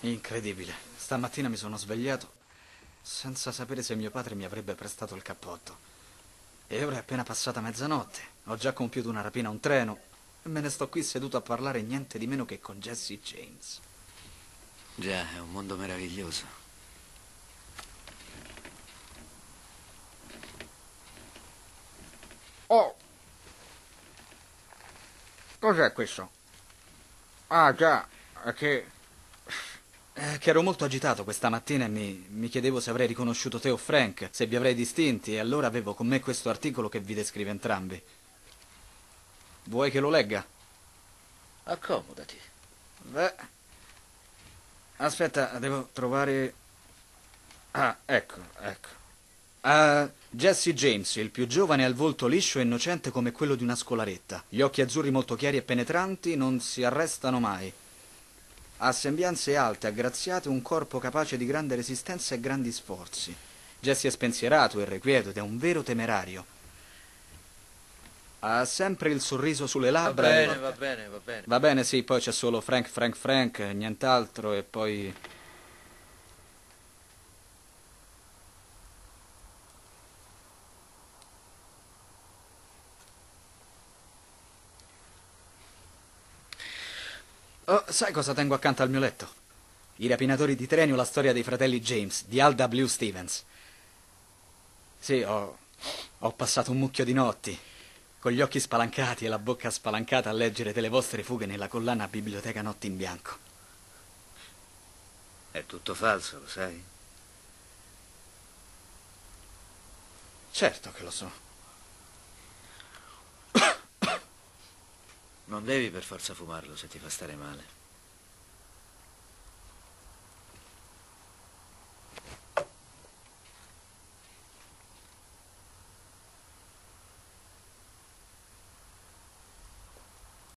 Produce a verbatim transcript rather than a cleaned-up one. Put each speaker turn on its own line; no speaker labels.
Incredibile. Stamattina mi sono svegliato senza sapere se mio padre mi avrebbe prestato il cappotto. E ora è appena passata mezzanotte. Ho già compiuto una rapina a un treno e me ne sto qui seduto a parlare niente di meno che con Jesse James.
Già, è un mondo meraviglioso.
Oh! Cos'è questo? Ah, già, è che...
Eh, che ero molto agitato questa mattina e mi, mi chiedevo se avrei riconosciuto te o Frank, se vi avrei distinti, e allora avevo con me questo articolo che vi descrive entrambi. Vuoi che lo legga?
Accomodati.
Beh... Aspetta, devo trovare... Ah, ecco, ecco. Ah, Jesse James, il più giovane, ha il volto liscio e innocente come quello di una scolaretta. Gli occhi azzurri molto chiari e penetranti non si arrestano mai. Ha sembianze alte, aggraziate, un corpo capace di grande resistenza e grandi sforzi. Jesse è spensierato e irrequieto ed è un vero temerario. Ha sempre il sorriso sulle
Va
labbra
bene,
e...
va bene, va bene.
Va bene, sì, poi c'è solo Frank, Frank, Frank, nient'altro, e poi... Oh, sai cosa tengo accanto al mio letto? I rapinatori di treni o la storia dei fratelli James, di Alda W. Stevens. Sì, ho, ho passato un mucchio di notti, con gli occhi spalancati e la bocca spalancata a leggere delle vostre fughe nella collana Biblioteca Notti in Bianco.
È tutto falso, lo sai?
Certo che lo so.
Non devi per forza fumarlo se ti fa stare male.